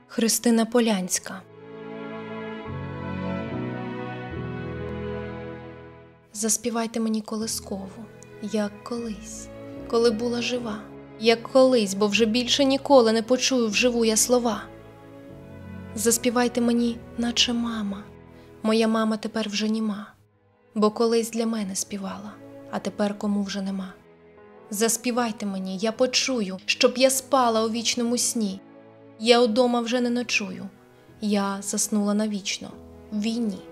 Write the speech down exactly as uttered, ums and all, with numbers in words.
Христина Полянська. Заспівайте мені колискову, як колись, коли була жива, як колись, бо вже більше ніколи не почую вживу я слова. Заспівайте мені, наче мама, моя мама тепер вже німа, бо колись для мене співала, а тепер кому вже нема. Заспівайте мені, я почую, щоб я спала у вічному сні. Я удома вже не ночую, я заснула навічно в війні.